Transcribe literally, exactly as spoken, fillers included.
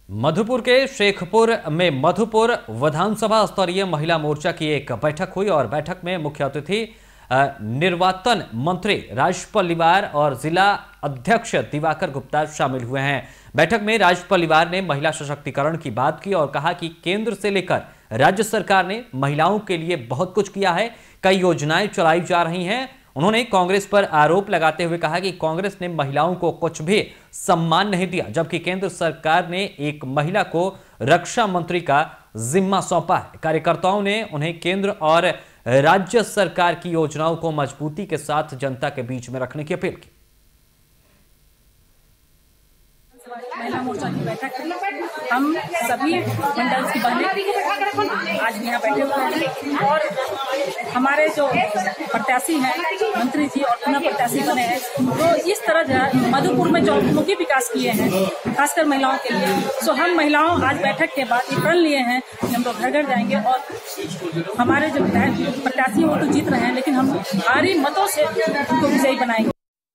मधुपुर के शेखपुर में मधुपुर विधानसभा स्तरीय महिला मोर्चा की एक बैठक हुई और बैठक में मुख्य अतिथि निर्वाचन मंत्री राजपाल लिवार और जिला अध्यक्ष दिवाकर गुप्ता शामिल हुए हैं। बैठक में राजपाल लिवार ने महिला सशक्तिकरण की बात की और कहा कि केंद्र से लेकर राज्य सरकार ने महिलाओं के लिए बहुत कुछ किया है, कई योजनाएं चलाई जा रही हैं। उन्होंने कांग्रेस पर आरोप लगाते हुए कहा कि कांग्रेस ने महिलाओं को कुछ भी सम्मान नहीं दिया, जबकि केंद्र सरकार ने एक महिला को रक्षा मंत्री का जिम्मा सौंपा है। कार्यकर्ताओं ने उन्हें केंद्र और राज्य सरकार की योजनाओं को मजबूती के साथ जनता के बीच में रखने की अपील की। महिला मोर्चा की बैठक हम सभी मंडल की बहनें आज यहाँ बैठे हुए हैं और हमारे जो प्रत्याशी हैं मंत्री जी और पुनः प्रत्याशी बने हैं, तो इस तरह मधुपुर में जो मुख्य विकास किए हैं खासकर महिलाओं के लिए, सो हम महिलाओं आज बैठक के बाद ये प्रण लिए हैं कि हम लोग घर घर जाएंगे और हमारे जो प्रत्याशी वो तो जीत रहे हैं, लेकिन हम भारी मतों से उनको विजयी बनाएंगे।